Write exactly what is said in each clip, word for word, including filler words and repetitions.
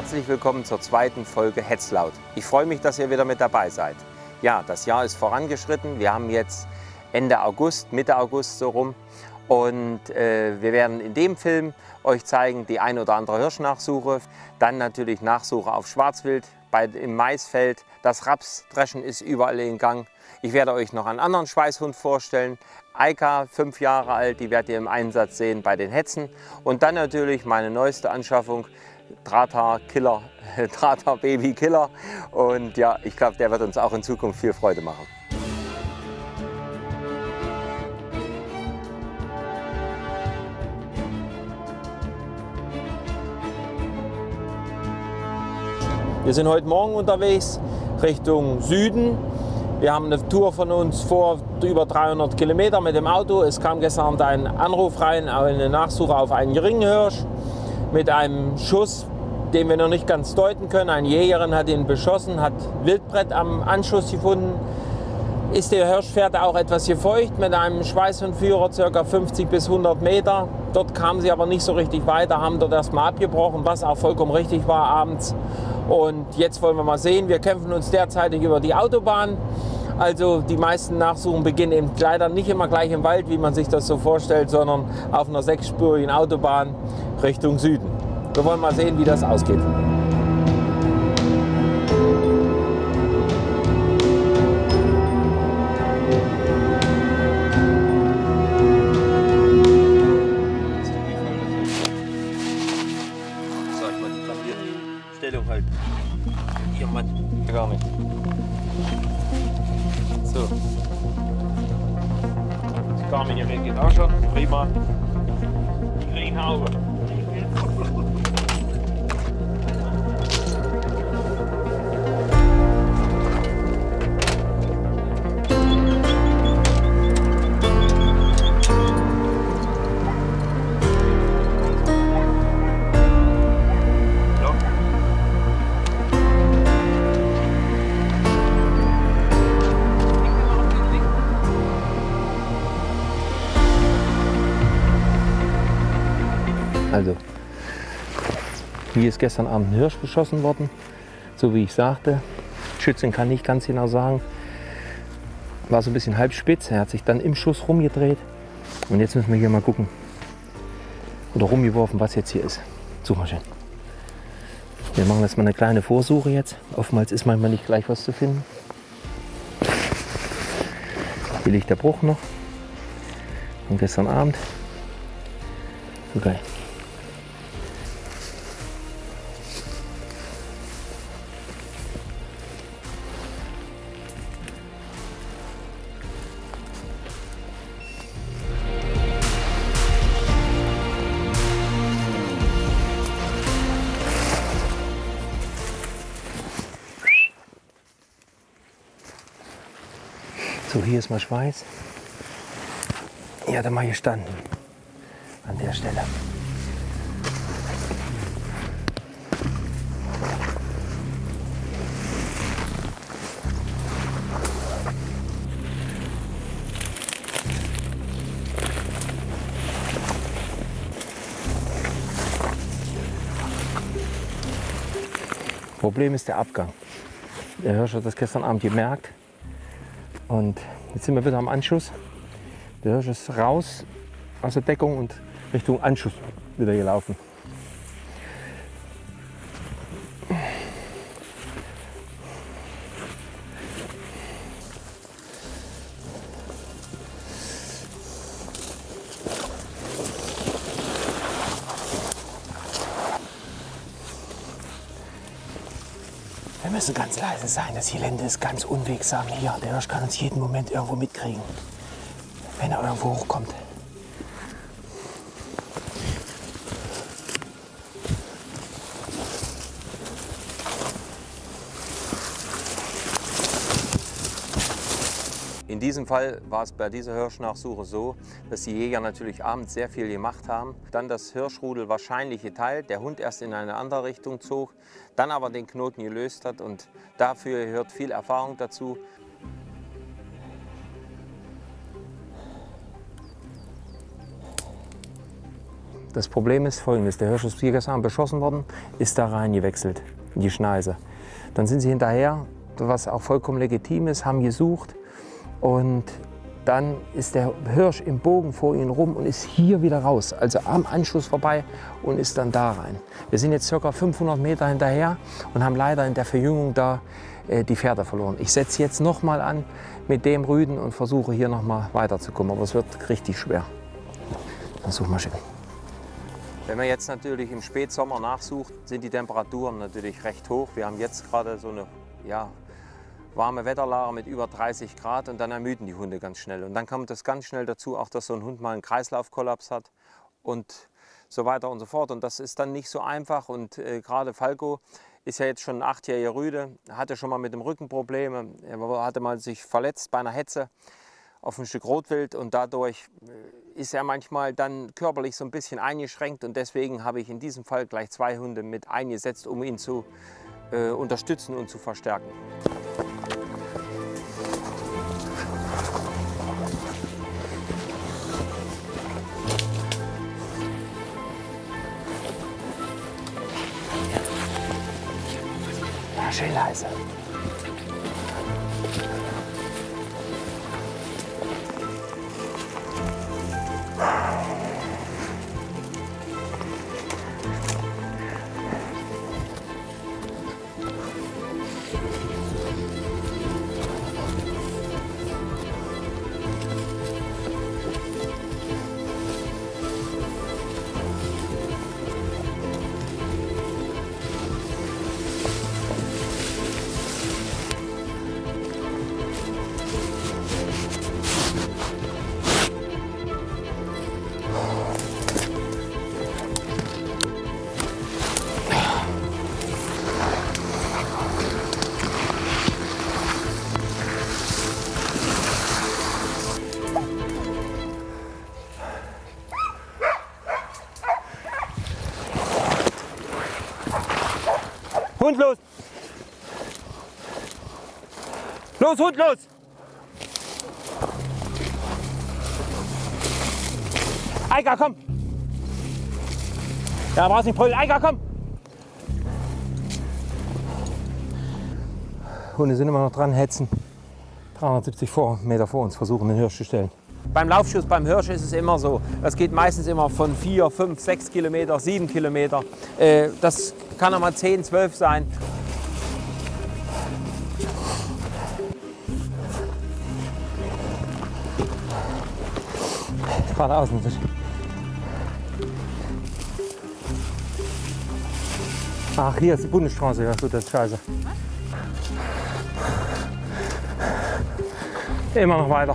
Herzlich willkommen zur zweiten Folge Hetzlaut. Ich freue mich, dass ihr wieder mit dabei seid. Ja, das Jahr ist vorangeschritten. Wir haben jetzt Ende August, Mitte August so rum. Und äh, wir werden in dem Film euch zeigen, die ein oder andere Hirschnachsuche. Dann natürlich Nachsuche auf Schwarzwild bei, im Maisfeld. Das Rapsdreschen ist überall in Gang. Ich werde euch noch einen anderen Schweißhund vorstellen. Eika, fünf Jahre alt, die werdet ihr im Einsatz sehen bei den Hetzen. Und dann natürlich meine neueste Anschaffung, Drahthaar Killer, Drahthaar Baby Killer. Und ja, ich glaube, der wird uns auch in Zukunft viel Freude machen. Wir sind heute Morgen unterwegs Richtung Süden. Wir haben eine Tour von uns vor, über dreihundert Kilometer mit dem Auto. Es kam gestern ein Anruf rein, eine Nachsuche auf einen Ringhirsch mit einem Schuss, den wir noch nicht ganz deuten können. Eine Jägerin hat ihn beschossen, hat Wildbrett am Anschuss gefunden. Ist der Hirschfährte auch etwas gefeucht mit einem Schweißhundführer, ca. fünfzig bis hundert Meter. Dort kamen sie aber nicht so richtig weiter, haben dort erstmal abgebrochen, was auch vollkommen richtig war abends. Und jetzt wollen wir mal sehen, wir kämpfen uns derzeitig über die Autobahn. Also die meisten Nachsuchen beginnen eben leider nicht immer gleich im Wald, wie man sich das so vorstellt, sondern auf einer sechsspurigen Autobahn Richtung Süden. Wir wollen mal sehen, wie das ausgeht. Stellung halt. Hier, Mann. Gar nicht. So. Das Garmin-Gerät geht auch schon. Prima. Die kriegen Haube. Also, hier ist gestern Abend ein Hirsch beschossen worden, so wie ich sagte. Schützin kann nicht ganz genau sagen. War so ein bisschen halb spitz, er hat sich dann im Schuss rumgedreht. Und jetzt müssen wir hier mal gucken, oder rumgeworfen, was jetzt hier ist. Such mal schön. Wir machen jetzt mal eine kleine Vorsuche jetzt. Oftmals ist manchmal nicht gleich was zu finden. Hier liegt der Bruch noch von gestern Abend. So geil. So, hier ist mal Schweiß. Hier hat er mal gestanden. An der Stelle. Problem ist der Abgang. Der Hirsch hat das gestern Abend gemerkt. Und jetzt sind wir wieder am Anschuss. Der Hirsch ist raus aus der Deckung und Richtung Anschuss wieder gelaufen. Wir müssen ganz leise sein. Das Gelände ist ganz unwegsam hier. Der Hirsch kann uns jeden Moment irgendwo mitkriegen, wenn er irgendwo hochkommt. In diesem Fall war es bei dieser Hirschnachsuche so, dass die Jäger natürlich abends sehr viel gemacht haben. Dann das Hirschrudel wahrscheinlich geteilt, der Hund erst in eine andere Richtung zog, dann aber den Knoten gelöst hat und dafür gehört viel Erfahrung dazu. Das Problem ist folgendes, der Hirsch ist hier gestern beschossen worden, ist da reingewechselt in die Schneise. Dann sind sie hinterher, was auch vollkommen legitim ist, haben gesucht und dann ist der Hirsch im Bogen vor ihnen rum und ist hier wieder raus, also am Anschluss vorbei und ist dann da rein. Wir sind jetzt ca. fünfhundert Meter hinterher und haben leider in der Verjüngung da äh, die Pferde verloren. Ich setze jetzt noch mal an mit dem Rüden und versuche hier noch mal weiterzukommen, aber es wird richtig schwer. Dann suchen wir schön. Wenn man jetzt natürlich im Spätsommer nachsucht, sind die Temperaturen natürlich recht hoch. Wir haben jetzt gerade so eine ja, warme Wetterlage mit über dreißig Grad und dann ermüden die Hunde ganz schnell. Und dann kommt es ganz schnell dazu, auch dass so ein Hund mal einen Kreislaufkollaps hat und so weiter und so fort. Und das ist dann nicht so einfach. Und äh, gerade Falco ist ja jetzt schon ein achtjähriger Rüde, hatte schon mal mit dem Rücken Probleme. Er hatte mal sich verletzt bei einer Hetze auf ein Stück Rotwild und dadurch ist er manchmal dann körperlich so ein bisschen eingeschränkt. Und deswegen habe ich in diesem Fall gleich zwei Hunde mit eingesetzt, um ihn zu äh, unterstützen und zu verstärken. Ja, schön leise. Hund los! Los, Hund los! Eiger, komm! Ja, brauchst nicht brüllen. Eiger, komm! Hunde sind immer noch dran, hetzen. dreihundertsiebzig vor, Meter vor uns, versuchen den Hirsch zu stellen. Beim Laufschuss beim Hirsch ist es immer so. Das geht meistens immer von vier, fünf, sechs Kilometer, sieben Kilometer. Äh, das kann auch mal zehn, zwölf sein. Geradeaus natürlich. Ach, hier ist die Bundesstraße. Ja, so, das ist scheiße. Immer noch weiter.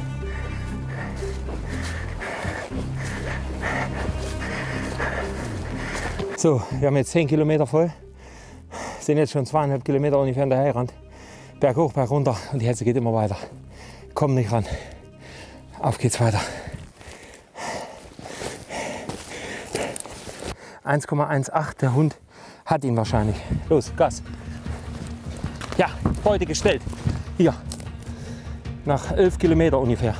So, wir haben jetzt zehn Kilometer voll, sind jetzt schon zweieinhalb Kilometer ungefähr hinterhergerannt. Berg hoch, Berg runter und die Hetze geht immer weiter. Komm nicht ran. Auf geht's weiter. eins Komma achtzehn, der Hund hat ihn wahrscheinlich. Los, Gas. Ja, Beute gestellt. Hier, nach elf Kilometer ungefähr.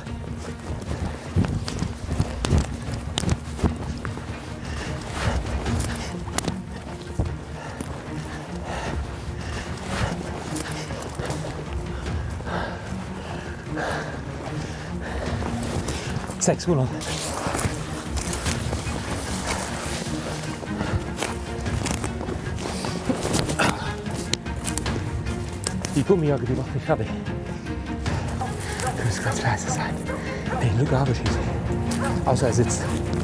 sechshundert. Die Gummijacke, die macht mich fertig. Du musst ganz leise sein. Den Lücke habe ich nicht. Außer er sitzt.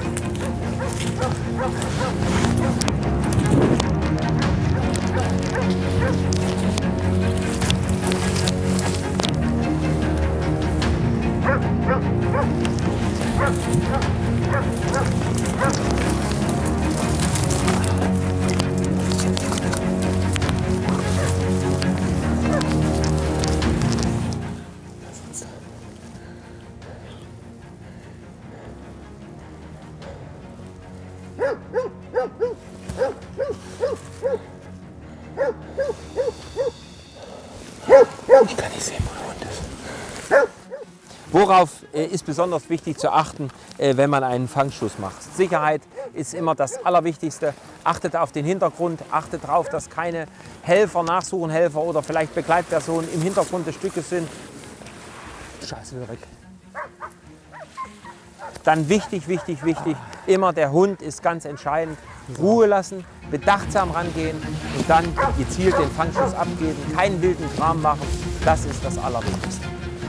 Ich kann nicht sehen, wo der Hund ist. Worauf äh, ist besonders wichtig zu achten, äh, wenn man einen Fangschuss macht? Sicherheit ist immer das Allerwichtigste. Achtet auf den Hintergrund, achtet darauf, dass keine Helfer, Nachsuchenhelfer oder vielleicht Begleitpersonen im Hintergrund des Stückes sind. Scheiße, wieder weg. Dann wichtig, wichtig, wichtig, immer der Hund ist ganz entscheidend. Ruhe lassen, bedachtsam rangehen und dann gezielt den Fangschuss abgeben, keinen wilden Kram machen. Das ist das Allerwichtigste.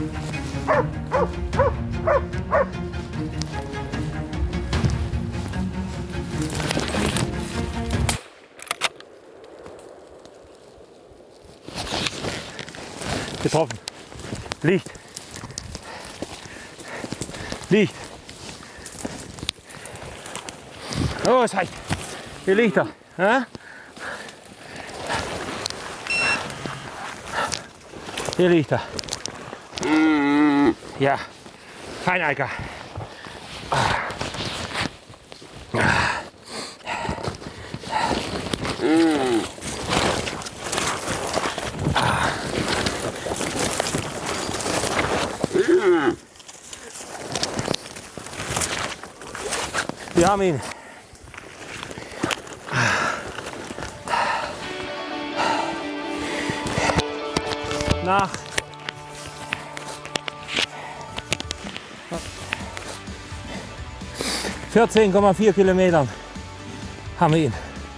Getroffen. Liegt. Liegt. Oh, es reicht. Hier liegt er. Ja? Hier liegt er. Ja, kein Eiker. Wir haben ihn. Nach vierzehn Komma vier Kilometern haben wir ihn.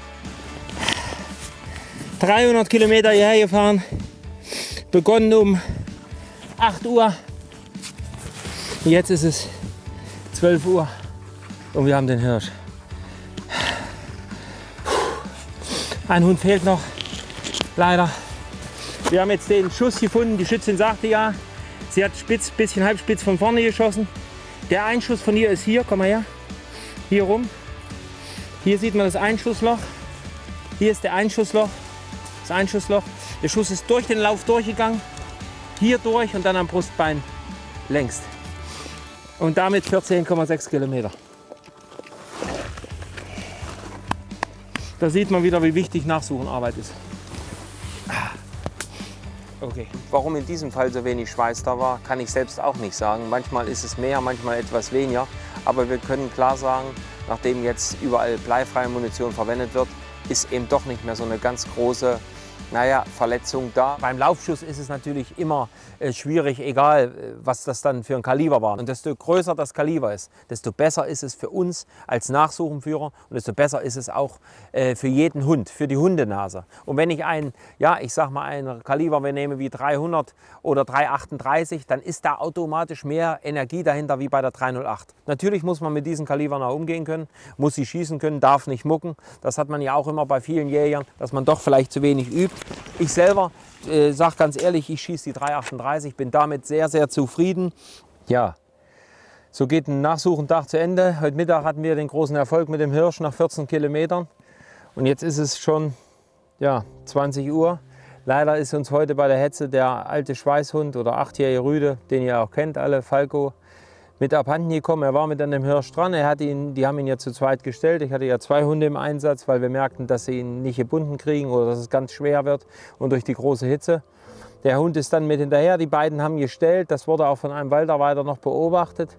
dreihundert Kilometer hierher gefahren, begonnen um acht Uhr. Jetzt ist es zwölf Uhr und wir haben den Hirsch. Ein Hund fehlt noch, leider. Wir haben jetzt den Schuss gefunden. Die Schützin sagte ja, sie hat spitz, bisschen halbspitz von vorne geschossen. Der Einschuss von hier ist hier, komm mal her, hier rum. Hier sieht man das Einschussloch. Hier ist der Einschussloch, das Einschussloch. Der Schuss ist durch den Lauf durchgegangen, hier durch und dann am Brustbein längst. Und damit vierzehn Komma sechs Kilometer. Da sieht man wieder, wie wichtig Nachsuchenarbeit ist. Okay. Warum in diesem Fall so wenig Schweiß da war, kann ich selbst auch nicht sagen. Manchmal ist es mehr, manchmal etwas weniger. Aber wir können klar sagen, nachdem jetzt überall bleifreie Munition verwendet wird, ist eben doch nicht mehr so eine ganz große, naja, Verletzung da. Beim Laufschuss ist es natürlich immer äh, schwierig, egal äh, was das dann für ein Kaliber war. Und desto größer das Kaliber ist, desto besser ist es für uns als Nachsuchenführer und desto besser ist es auch äh, für jeden Hund, für die Hundenase. Und wenn ich ein, ja, ich sag mal ein Kaliber wir nehmen wie dreihundert oder dreihundertachtunddreißig, dann ist da automatisch mehr Energie dahinter wie bei der dreihundertacht. Natürlich muss man mit diesen Kalibern auch umgehen können, muss sie schießen können, darf nicht mucken. Das hat man ja auch immer bei vielen Jägern, dass man doch vielleicht zu wenig übt. Ich selber äh, sage ganz ehrlich, ich schieße die dreihundertachtunddreißig, bin damit sehr, sehr zufrieden. Ja, so geht ein Nachsuchentag zu Ende. Heute Mittag hatten wir den großen Erfolg mit dem Hirsch nach vierzehn Kilometern. Und jetzt ist es schon ja, zwanzig Uhr. Leider ist uns heute bei der Hetze der alte Schweißhund oder achtjährige Rüde, den ihr auch kennt alle, Falco, mit abhanden gekommen. Er war mit an dem Hirsch dran. Er hat ihn, die haben ihn ja zu zweit gestellt. Ich hatte ja zwei Hunde im Einsatz, weil wir merkten, dass sie ihn nicht gebunden kriegen oder dass es ganz schwer wird und durch die große Hitze. Der Hund ist dann mit hinterher. Die beiden haben gestellt. Das wurde auch von einem Waldarbeiter noch beobachtet.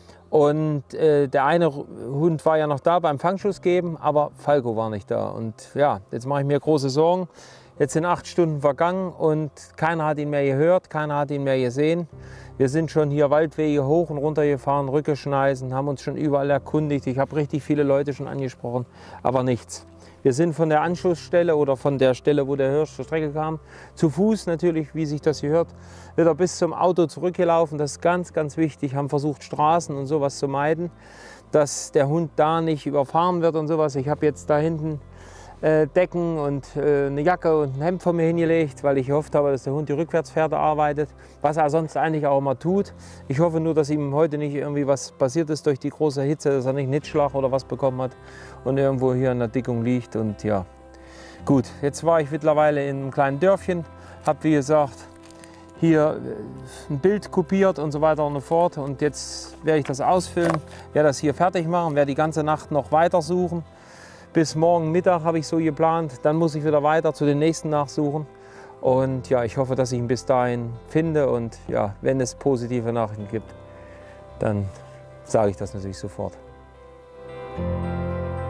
Und äh, der eine Hund war ja noch da beim Fangschuss geben, aber Falco war nicht da. Und ja, jetzt mache ich mir große Sorgen. Jetzt sind acht Stunden vergangen und keiner hat ihn mehr gehört, keiner hat ihn mehr gesehen. Wir sind schon hier Waldwege hoch und runter gefahren, Rückeschneisen, haben uns schon überall erkundigt. Ich habe richtig viele Leute schon angesprochen, aber nichts. Wir sind von der Anschlussstelle oder von der Stelle, wo der Hirsch zur Strecke kam, zu Fuß natürlich, wie sich das gehört, wieder bis zum Auto zurückgelaufen. Das ist ganz, ganz wichtig. Haben versucht, Straßen und sowas zu meiden, dass der Hund da nicht überfahren wird und sowas. Ich habe jetzt da hinten äh, Decken und äh, eine Jacke und ein Hemd von mir hingelegt, weil ich gehofft habe, dass der Hund die Rückwärtsfährte arbeitet, was er sonst eigentlich auch immer tut. Ich hoffe nur, dass ihm heute nicht irgendwie was passiert ist durch die große Hitze, dass er nicht einen Hitzschlag oder was bekommen hat und irgendwo hier in der Dickung liegt. Und ja, gut, jetzt war ich mittlerweile in einem kleinen Dörfchen, habe wie gesagt hier ein Bild kopiert und so weiter und so fort. Und jetzt werde ich das ausfüllen, werde das hier fertig machen, werde die ganze Nacht noch weiter suchen. Bis morgen Mittag habe ich so geplant, dann muss ich wieder weiter zu den nächsten nachsuchen. Und ja, ich hoffe, dass ich ihn bis dahin finde und ja, wenn es positive Nachrichten gibt, dann sage ich das natürlich sofort.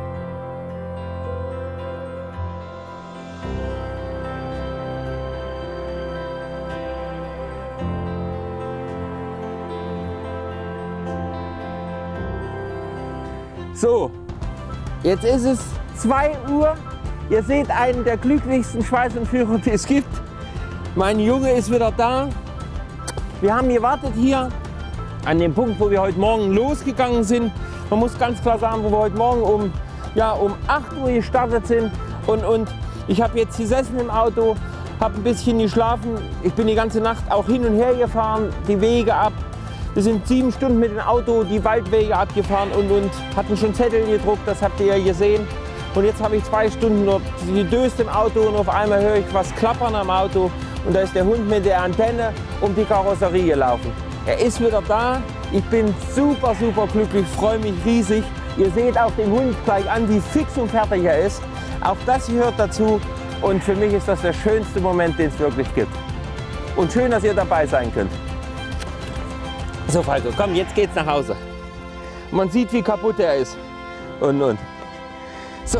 So, jetzt ist es zwei Uhr. Ihr seht einen der glücklichsten Schweißentführer, die es gibt. Mein Junge ist wieder da. Wir haben gewartet hier an dem Punkt, wo wir heute Morgen losgegangen sind. Man muss ganz klar sagen, wo wir heute Morgen um, ja, um acht Uhr gestartet sind. Und, und ich habe jetzt gesessen im Auto, habe ein bisschen geschlafen. Ich bin die ganze Nacht auch hin und her gefahren, die Wege ab. Wir sind sieben Stunden mit dem Auto die Waldwege abgefahren und, und hatten schon Zettel gedruckt, das habt ihr ja gesehen. Und jetzt habe ich zwei Stunden dort gedöst im Auto und auf einmal höre ich was klappern am Auto. Und da ist der Hund mit der Antenne um die Karosserie gelaufen. Er ist wieder da. Ich bin super, super glücklich, freue mich riesig. Ihr seht auch den Hund gleich an, wie fix und fertig er ist. Auch das gehört dazu. Und für mich ist das der schönste Moment, den es wirklich gibt. Und schön, dass ihr dabei sein könnt. So, Falco, komm, jetzt geht's nach Hause. Man sieht, wie kaputt er ist. Und, und. So.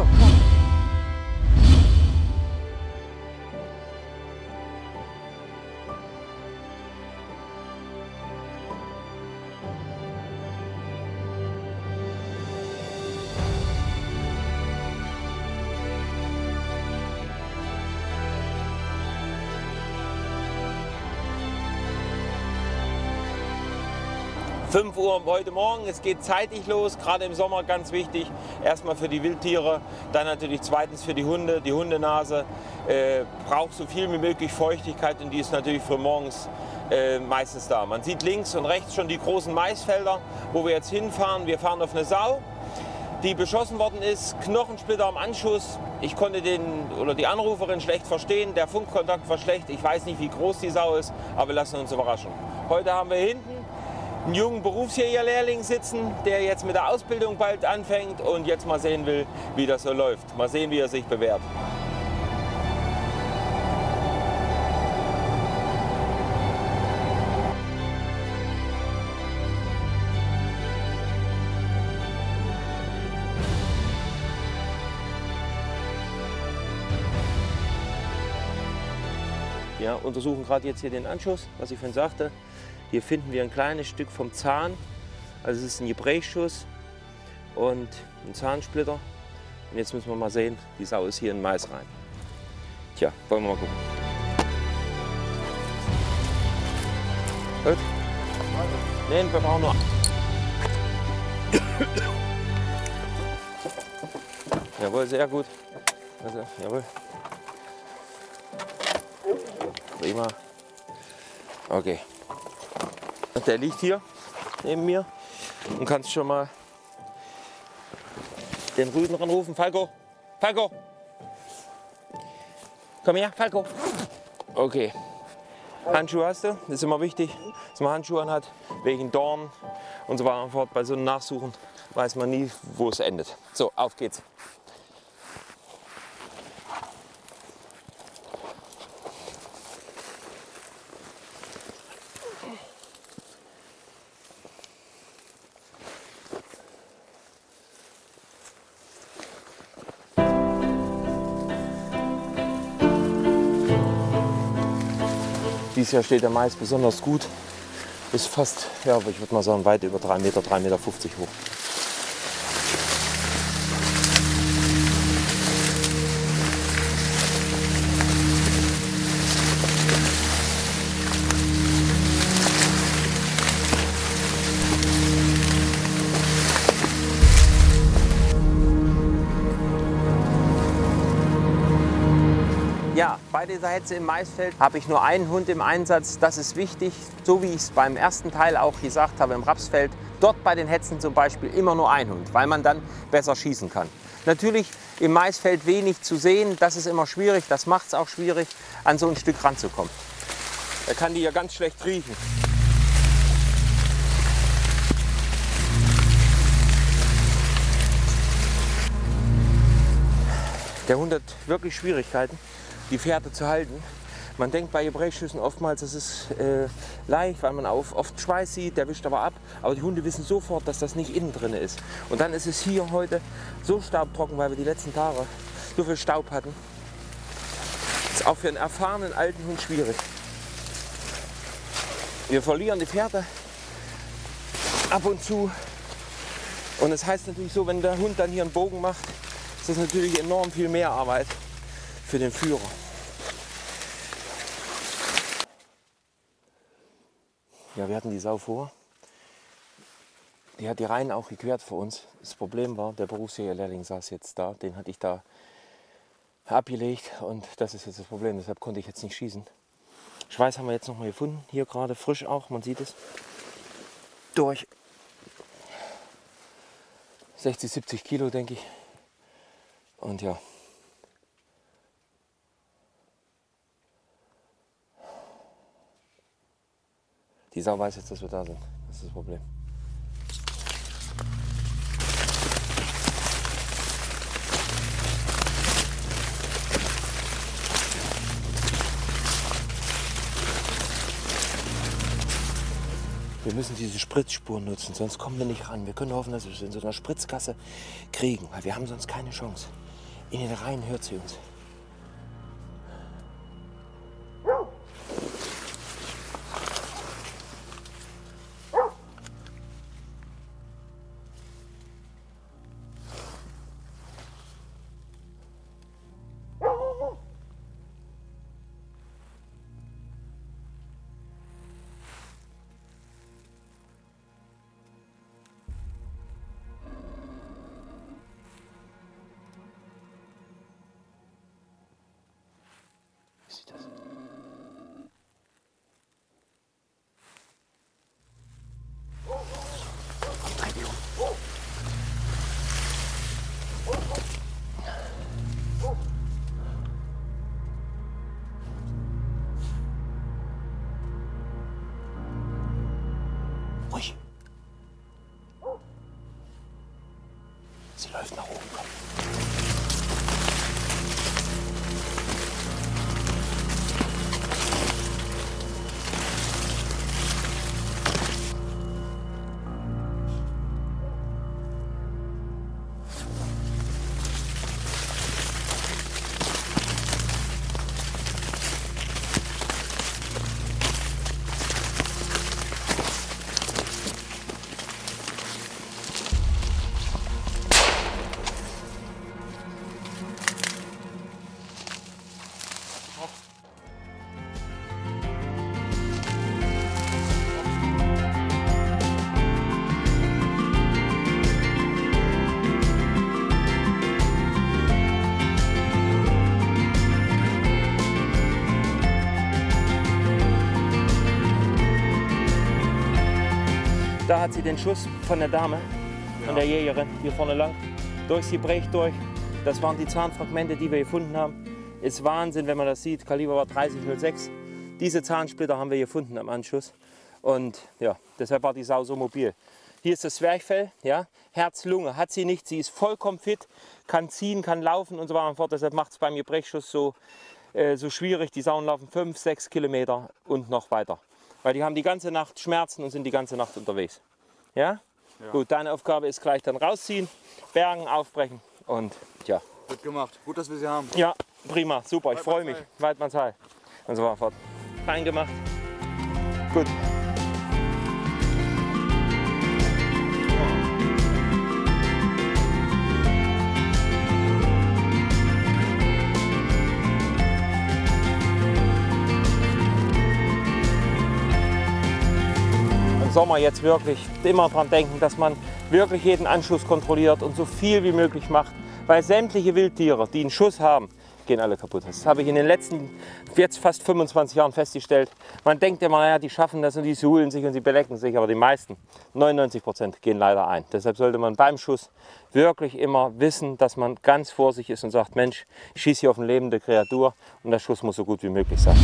fünf Uhr heute Morgen, es geht zeitig los, gerade im Sommer ganz wichtig. Erstmal für die Wildtiere, dann natürlich zweitens für die Hunde. Die Hundenase äh, braucht so viel wie möglich Feuchtigkeit und die ist natürlich früh morgens äh, meistens da. Man sieht links und rechts schon die großen Maisfelder, wo wir jetzt hinfahren. Wir fahren auf eine Sau, die beschossen worden ist, Knochensplitter am Anschuss. Ich konnte den oder die Anruferin schlecht verstehen, der Funkkontakt war schlecht. Ich weiß nicht, wie groß die Sau ist, aber wir lassen uns überraschen. Heute haben wir hinten einen jungen Berufsjägerlehrling sitzen, der jetzt mit der Ausbildung bald anfängt und jetzt mal sehen will, wie das so läuft. Mal sehen, wie er sich bewährt. Ja, untersuchen gerade jetzt hier den Anschuss, was ich vorhin sagte. Hier finden wir ein kleines Stück vom Zahn, also es ist ein Gesprächsschuss und ein Zahnsplitter. Und jetzt müssen wir mal sehen, die Sau ist hier in Mais rein. Tja, wollen wir mal gucken. Gut? Nein, wir brauchen nur. Jawohl, sehr gut. Also, jawohl. Prima. Okay. Der liegt hier neben mir und kannst schon mal den Rüden ranrufen. Falco, Falco, komm her, Falco. Okay. Handschuhe hast du, das ist immer wichtig, dass man Handschuhe anhat, wegen Dorn und so weiter und so fort. Bei so einem Nachsuchen weiß man nie, wo es endet. So, auf geht's. Dieses Jahr steht der Mais besonders gut. Ist fast, ja, ich würde mal sagen, weit über drei Meter, drei Meter fünfzig hoch. Ja, bei dieser Hetze im Maisfeld habe ich nur einen Hund im Einsatz. Das ist wichtig, so wie ich es beim ersten Teil auch gesagt habe im Rapsfeld. Dort bei den Hetzen zum Beispiel immer nur ein Hund, weil man dann besser schießen kann. Natürlich im Maisfeld wenig zu sehen, das ist immer schwierig. Das macht es auch schwierig, an so ein Stück ranzukommen. Er kann die ja ganz schlecht riechen. Der Hund hat wirklich Schwierigkeiten, die Fährte zu halten. Man denkt bei Gesprächsschüssen oftmals, es ist äh, leicht, weil man auf, oft Schweiß sieht, der wischt aber ab. Aber die Hunde wissen sofort, dass das nicht innen drin ist. Und dann ist es hier heute so staubtrocken, weil wir die letzten Tage so viel Staub hatten. Das ist auch für einen erfahrenen alten Hund schwierig. Wir verlieren die Fährte ab und zu. Und das heißt natürlich so, wenn der Hund dann hier einen Bogen macht, ist das natürlich enorm viel mehr Arbeit für den Führer. Ja, wir hatten die Sau vor. Die hat die Reihen auch gequert für uns. Das Problem war, der Berufsjägerlehrling saß jetzt da. Den hatte ich da abgelegt und das ist jetzt das Problem. Deshalb konnte ich jetzt nicht schießen. Schweiß haben wir jetzt noch mal gefunden. Hier gerade frisch auch, man sieht es. Durch sechzig, siebzig Kilo, denke ich. Und ja. Die Sau weiß jetzt, dass wir da sind. Das ist das Problem. Wir müssen diese Spritzspuren nutzen, sonst kommen wir nicht ran. Wir können hoffen, dass wir es in so einer Spritzgasse kriegen, weil wir haben sonst keine Chance. In den Reihen hört sie uns. Sieht das? Komm, dreh dich um. Ruhig. Sie läuft nach oben. Komm. Da hat sie den Schuss von der Dame, ja. Von der Jägerin, hier vorne lang, durch sie bricht durch. Das waren die Zahnfragmente, die wir gefunden haben. Ist Wahnsinn, wenn man das sieht. Kaliber war dreißig null sechs. Diese Zahnsplitter haben wir gefunden am Anschuss. Und ja, deshalb war die Sau so mobil. Hier ist das Zwerchfell, ja, Herz, Lunge hat sie nicht. Sie ist vollkommen fit, kann ziehen, kann laufen und so weiter und fort. Deshalb macht es beim Gebrechschuss so, äh, so schwierig. Die Sauen laufen fünf, sechs Kilometer und noch weiter. Weil die haben die ganze Nacht Schmerzen und sind die ganze Nacht unterwegs. Ja? Ja. Gut, deine Aufgabe ist gleich dann rausziehen, bergen, aufbrechen und ja. Wird gemacht. Gut, dass wir sie haben. Ja, prima, super, ich freue mich. Weidmannsheil. Und so weiter fort. Fein gemacht. Gut. Sommer jetzt wirklich immer dran denken, dass man wirklich jeden Anschuss kontrolliert und so viel wie möglich macht, weil sämtliche Wildtiere, die einen Schuss haben, gehen alle kaputt. Das habe ich in den letzten jetzt fast fünfundzwanzig Jahren festgestellt. Man denkt immer, naja, die schaffen das und die suhlen sich und sie belecken sich, aber die meisten, neunundneunzig Prozent, gehen leider ein. Deshalb sollte man beim Schuss wirklich immer wissen, dass man ganz vorsichtig ist und sagt, Mensch, ich schieße hier auf eine lebende Kreatur und der Schuss muss so gut wie möglich sein.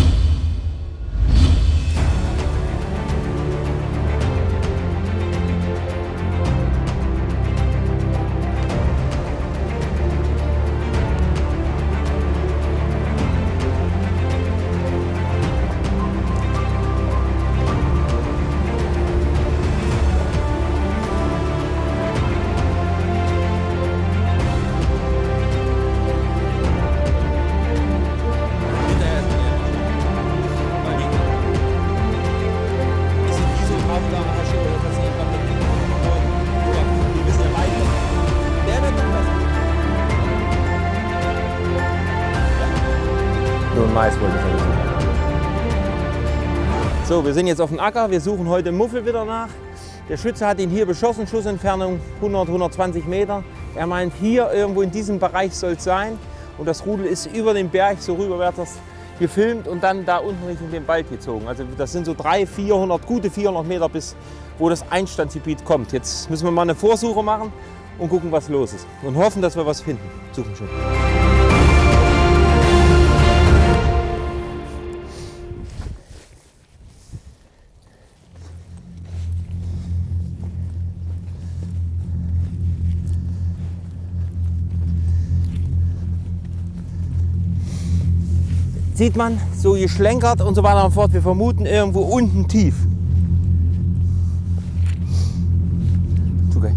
Mais wollte ich eigentlich suchen. So, wir sind jetzt auf dem Acker. Wir suchen heute Muffel wieder nach. Der Schütze hat ihn hier beschossen, Schussentfernung hundert, hundertzwanzig Meter. Er meint, hier irgendwo in diesem Bereich soll es sein. Und das Rudel ist über den Berg so rüberwärts gefilmt und dann da unten Richtung den Wald gezogen. Also das sind so dreihundert, vierhundert, gute vierhundert Meter, bis wo das Einstandsgebiet kommt. Jetzt müssen wir mal eine Vorsuche machen und gucken, was los ist. Und hoffen, dass wir was finden. Suchen schon. Sieht man, so geschlenkert und so weiter und fort. Wir vermuten irgendwo unten tief. Okay.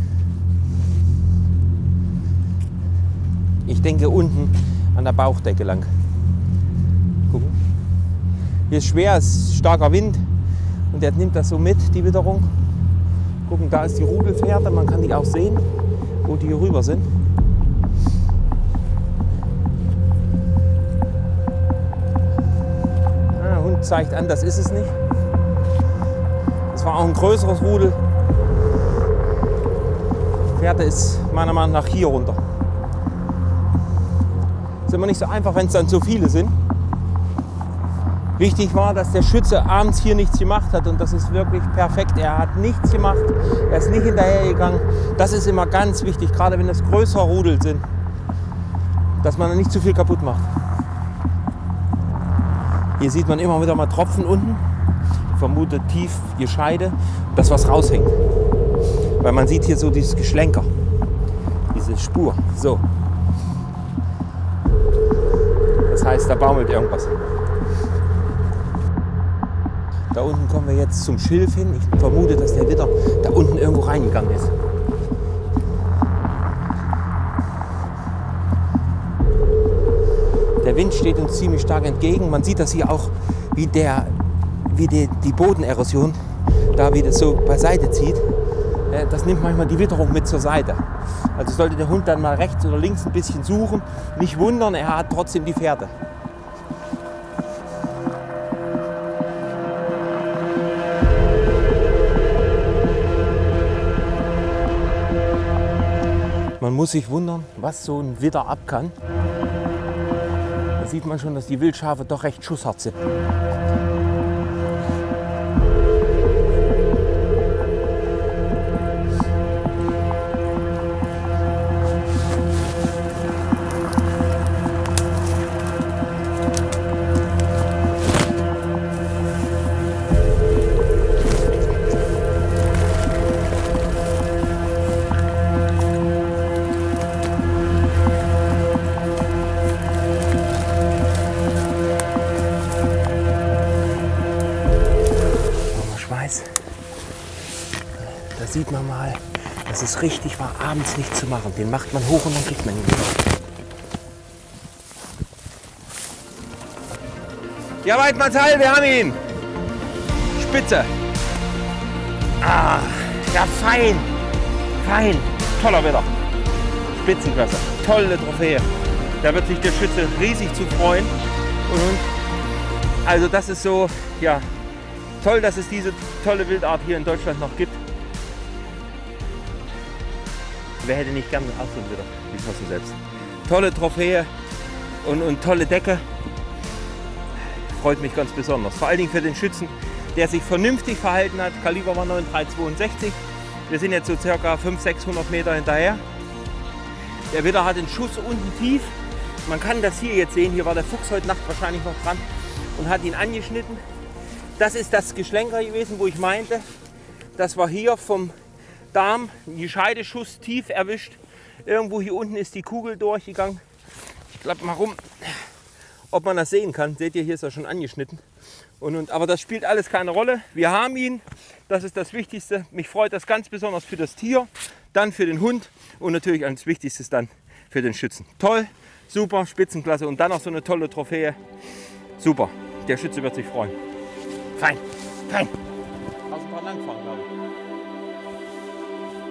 Ich denke unten an der Bauchdecke lang. Gucken. Hier ist schwer, es ist starker Wind und der nimmt das so mit, die Witterung. Gucken, da ist die Rudelfährte, man kann die auch sehen, wo die hier rüber sind. Zeigt an, das ist es nicht. Es war auch ein größeres Rudel. Die Fährte ist meiner Meinung nach hier runter. Ist immer nicht so einfach, wenn es dann so viele sind. Wichtig war, dass der Schütze abends hier nichts gemacht hat und das ist wirklich perfekt. Er hat nichts gemacht, er ist nicht hinterhergegangen. Das ist immer ganz wichtig, gerade wenn es größere Rudel sind, dass man nicht zu viel kaputt macht. Hier sieht man immer wieder mal Tropfen unten. Ich vermute tief Gescheide, das was raushängt. Weil man sieht hier so dieses Geschlenker, diese Spur. So. Das heißt, da baumelt irgendwas. Da unten kommen wir jetzt zum Schilf hin. Ich vermute, dass der Widder da unten irgendwo reingegangen ist. Der Wind steht uns ziemlich stark entgegen. Man sieht das hier auch, wie, der, wie die, die Bodenerosion da wieder so beiseite zieht. Das nimmt manchmal die Witterung mit zur Seite. Also sollte der Hund dann mal rechts oder links ein bisschen suchen. Nicht wundern, er hat trotzdem die Fährte. Man muss sich wundern, was so ein Widder ab kann. Da sieht man schon, dass die Wildschafe doch recht schusshart sind. Da sieht man mal, dass es richtig war, abends nicht zu machen. Den macht man hoch und dann kriegt man ihn wieder. Ja, Weidmannsheil, wir haben ihn! Spitze! Ah, ja, fein! Fein! Toller Widder! Spitzenklasse! Tolle Trophäe! Da wird sich der Schütze riesig zu freuen. Und also das ist so, ja, toll, dass es diese tolle Wildart hier in Deutschland noch gibt. Wer hätte nicht gerne auch so ein Widder geschossen selbst. Tolle Trophäe und, und tolle Decke. Freut mich ganz besonders. Vor allen Dingen für den Schützen, der sich vernünftig verhalten hat. Kaliber war neun drei zweiundsechzig. Wir sind jetzt so circa fünfhundert, sechshundert Meter hinterher. Der Widder hat den Schuss unten tief. Man kann das hier jetzt sehen. Hier war der Fuchs heute Nacht wahrscheinlich noch dran und hat ihn angeschnitten. Das ist das Geschlenker gewesen, wo ich meinte, das war hier vom Darm, die Scheideschuss tief erwischt. Irgendwo hier unten ist die Kugel durchgegangen. Ich klappe mal rum, ob man das sehen kann. Seht ihr, hier ist er schon angeschnitten. Und, und, aber das spielt alles keine Rolle. Wir haben ihn, das ist das Wichtigste. Mich freut das ganz besonders für das Tier, dann für den Hund und natürlich als Wichtigstes dann für den Schützen. Toll, super, Spitzenklasse und dann noch so eine tolle Trophäe. Super, der Schütze wird sich freuen. Fein, fein. Lass uns mal langfahren, glaube ich.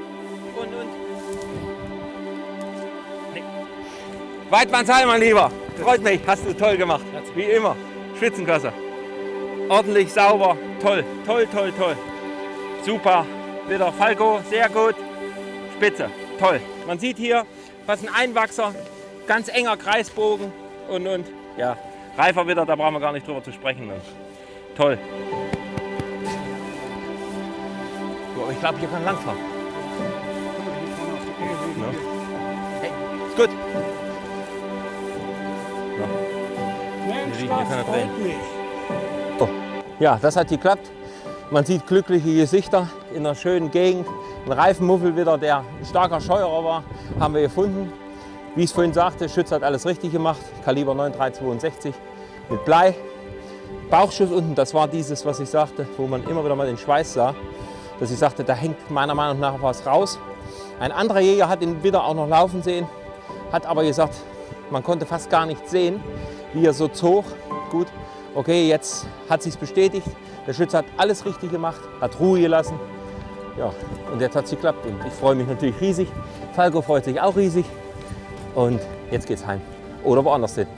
Und, und. Nee. Weidmannsheil, mein Lieber. Freut mich, hast du toll gemacht. Wie immer. Spitzenklasse. Ordentlich, sauber, toll, toll, toll, toll. Super. Wieder Falco, sehr gut. Spitze, toll. Man sieht hier, was ein Einwachser, ganz enger Kreisbogen und, und ja, reifer wieder, da brauchen wir gar nicht drüber zu sprechen. Und toll. So, ich glaube, hier kann lang fahren. Ja. Hey, ist gut. Ja. Hier liegen, hier kann er drehen. Oh. Ja, das hat geklappt. Man sieht glückliche Gesichter in einer schönen Gegend. Ein Reifenmuffel wieder, der ein starker Scheuerer war, haben wir gefunden. Wie ich es vorhin sagte, Schütz hat alles richtig gemacht. Kaliber neun drei zweiundsechzig mit Blei. Bauchschuss unten, das war dieses, was ich sagte, wo man immer wieder mal den Schweiß sah. Dass ich sagte, da hängt meiner Meinung nach was raus. Ein anderer Jäger hat ihn wieder auch noch laufen sehen, hat aber gesagt, man konnte fast gar nicht sehen, wie er so zog. Gut, okay, jetzt hat sich's bestätigt. Der Schütze hat alles richtig gemacht, hat Ruhe gelassen. Ja, und jetzt hat es geklappt und ich freue mich natürlich riesig. Falco freut sich auch riesig und jetzt geht's heim oder woanders hin.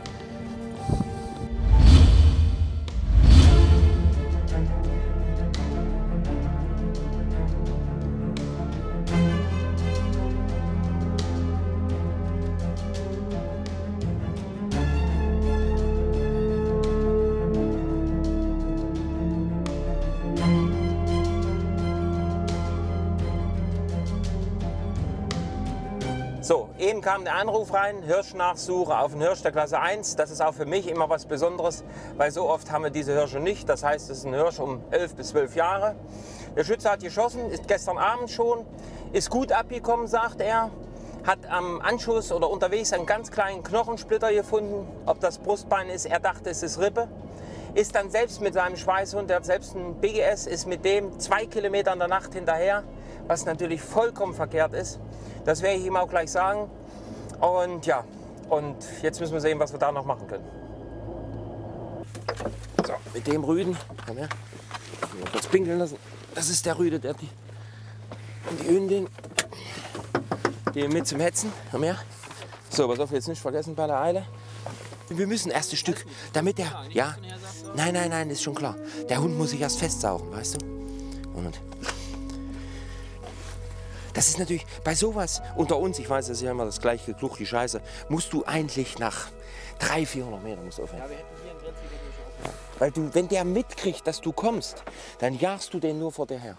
So, eben kam der Anruf rein, Hirschnachsuche auf den Hirsch der Klasse eins. Das ist auch für mich immer was Besonderes, weil so oft haben wir diese Hirsche nicht. Das heißt, es ist ein Hirsch um elf bis zwölf Jahre. Der Schütze hat geschossen, ist gestern Abend schon, ist gut abgekommen, sagt er. Hat am Anschuss oder unterwegs einen ganz kleinen Knochensplitter gefunden. Ob das Brustbein ist, er dachte, es ist Rippe. Ist dann selbst mit seinem Schweißhund, der hat selbst einen B G S, ist mit dem zwei Kilometer in der Nacht hinterher, was natürlich vollkommen verkehrt ist. Das werde ich ihm auch gleich sagen. Und ja, und jetzt müssen wir sehen, was wir da noch machen können. So, mit dem Rüden, komm her, mal kurz pinkeln lassen. Das ist der Rüde, der die, und die Hündin, die mit zum Hetzen, komm her. So, pass auf, jetzt nicht vergessen bei der Eile. Wir müssen erst ein Stück, damit der, ja, nein, nein, nein, ist schon klar. Der Hund muss sich erst festsaugen, weißt du? Und das ist natürlich bei sowas unter uns, ich weiß, das ist ja immer das gleiche Kluch, die Scheiße, musst du eigentlich nach dreihundert, vierhundert Metern musst du aufhören. Ja, wir hätten hier einen drin, ja. Weil du, wenn der mitkriegt, dass du kommst, dann jagst du den nur vor dir her.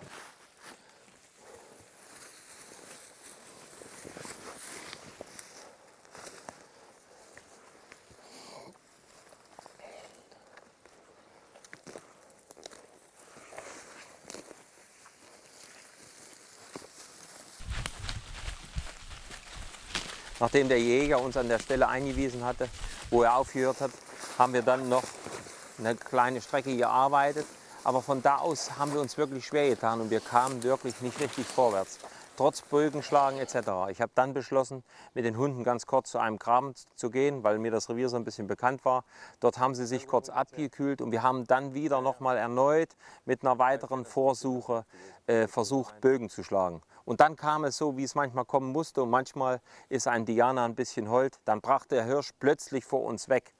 Nachdem der Jäger uns an der Stelle eingewiesen hatte, wo er aufgehört hat, haben wir dann noch eine kleine Strecke gearbeitet. Aber von da aus haben wir uns wirklich schwer getan und wir kamen wirklich nicht richtig vorwärts. Trotz Bögenschlagen et cetera. Ich habe dann beschlossen, mit den Hunden ganz kurz zu einem Graben zu gehen, weil mir das Revier so ein bisschen bekannt war. Dort haben sie sich kurz abgekühlt und wir haben dann wieder noch mal erneut mit einer weiteren Vorsuche äh, versucht, Bögen zu schlagen. Und dann kam es so, wie es manchmal kommen musste. Und manchmal ist ein Diana ein bisschen hold. Dann brach der Hirsch plötzlich vor uns weg.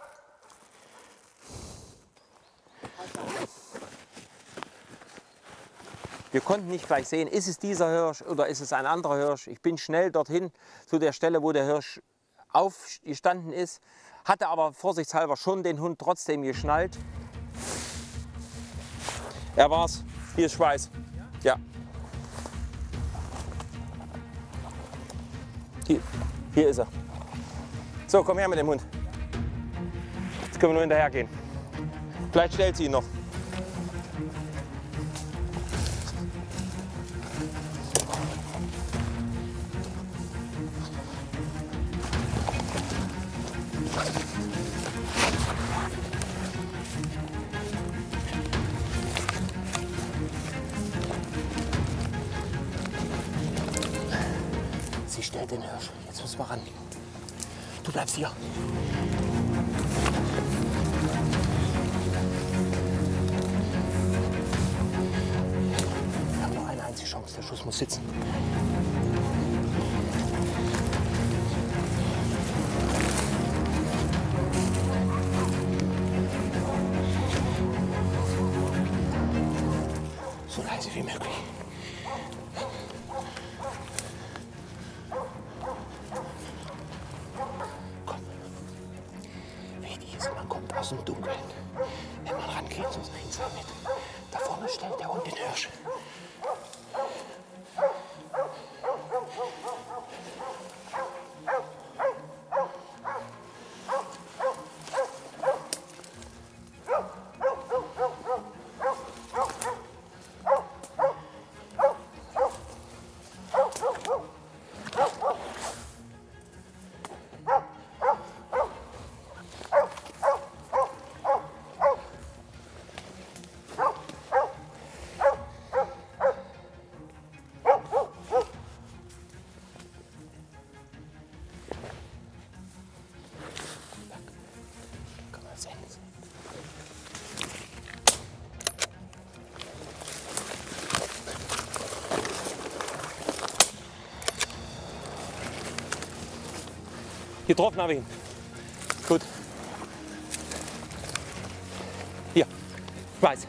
Wir konnten nicht gleich sehen, ist es dieser Hirsch oder ist es ein anderer Hirsch. Ich bin schnell dorthin zu der Stelle, wo der Hirsch aufgestanden ist. Hatte aber vorsichtshalber schon den Hund trotzdem geschnallt. Er war's. Hier ist Schweiß. Ja. Hier, hier ist er. So, komm her mit dem Hund. Jetzt können wir nur hinterher gehen. Vielleicht stellt sie ihn noch. Sie stellt den Hirsch. Jetzt müssen wir ran. Du bleibst hier. Wir haben nur eine einzige Chance. Der Schuss muss sitzen. So leise wie möglich. Komm. Wichtig ist, man kommt aus dem Dunkeln. Wenn man rangeht, so sehen Sie mit. Da vorne stellt der Hund den Hirsch. Getroffen habe ich ihn. Gut. Hier. Weiß.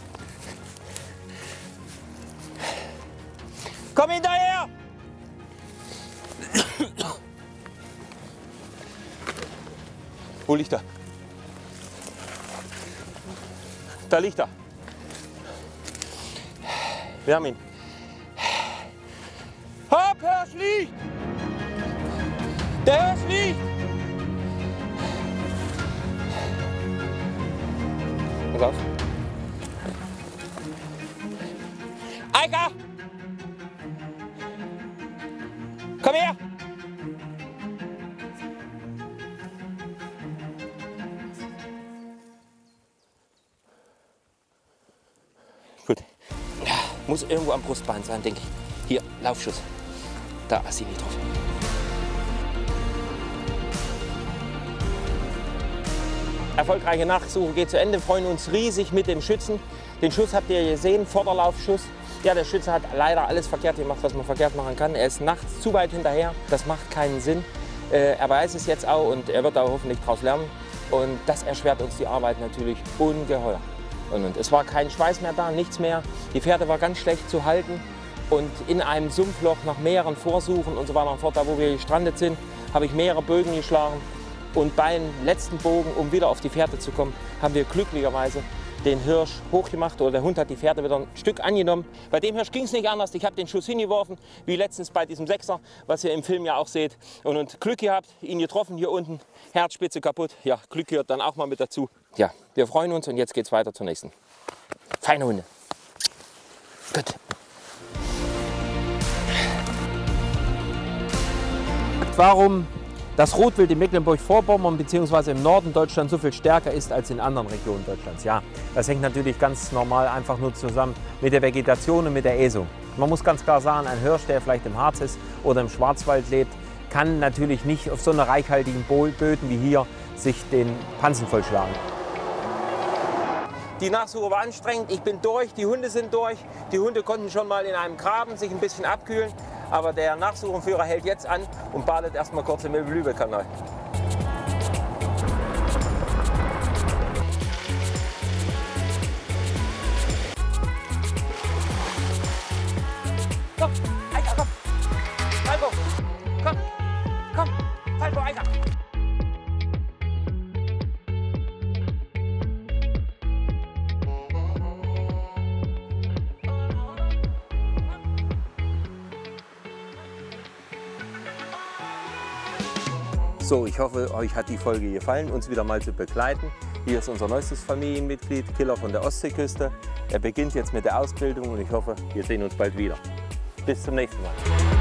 Komm hinterher! Wo liegt er? Da liegt er. Wir haben ihn. Hopp, Hirsch liegt! Der Hirsch liegt! Pass auf. Eika! Komm her! Gut. Muss irgendwo am Brustbein sein, denke ich. Hier, Laufschuss. Da ist sie nicht drauf. Erfolgreiche Nachsuche geht zu Ende. Wir freuen uns riesig mit dem Schützen. Den Schuss habt ihr gesehen, Vorderlaufschuss. Ja, der Schütze hat leider alles verkehrt gemacht, was man verkehrt machen kann. Er ist nachts zu weit hinterher. Das macht keinen Sinn. Äh, er weiß es jetzt auch und er wird da hoffentlich daraus lernen. Und das erschwert uns die Arbeit natürlich ungeheuer. Und, und es war kein Schweiß mehr da, nichts mehr. Die Fährte war ganz schlecht zu halten. Und in einem Sumpfloch nach mehreren Vorsuchen und so weiter und fort, da wo wir gestrandet sind, habe ich mehrere Bögen geschlagen. Und beim letzten Bogen, um wieder auf die Fährte zu kommen, haben wir glücklicherweise den Hirsch hochgemacht. Oder der Hund hat die Fährte wieder ein Stück angenommen. Bei dem Hirsch ging es nicht anders. Ich habe den Schuss hingeworfen, wie letztens bei diesem Sechser, was ihr im Film ja auch seht. Und, und Glück gehabt, ihn getroffen hier unten, Herzspitze kaputt. Ja, Glück gehört dann auch mal mit dazu. Ja, wir freuen uns und jetzt geht es weiter zur nächsten. Feine Hunde. Gut. Warum das Rotwild in Mecklenburg-Vorpommern bzw. im Norden Deutschlands so viel stärker ist als in anderen Regionen Deutschlands. Ja, das hängt natürlich ganz normal einfach nur zusammen mit der Vegetation und mit der Äsung. Man muss ganz klar sagen, ein Hirsch, der vielleicht im Harz ist oder im Schwarzwald lebt, kann natürlich nicht auf so einer reichhaltigen Böden wie hier sich den Pansen vollschlagen. Die Nachsuche war anstrengend, ich bin durch, die Hunde sind durch. Die Hunde konnten schon mal in einem Graben sich ein bisschen abkühlen. Aber der Nachsuchenführer hält jetzt an und badet erstmal kurz im Elbe-Lübeck-Kanal. Komm, Eika, komm! Falco, komm! Komm! Falco, Eika! So, ich hoffe, euch hat die Folge gefallen, uns wieder mal zu begleiten. Hier ist unser neuestes Familienmitglied, Killer von der Ostseeküste. Er beginnt jetzt mit der Ausbildung und ich hoffe, wir sehen uns bald wieder. Bis zum nächsten Mal.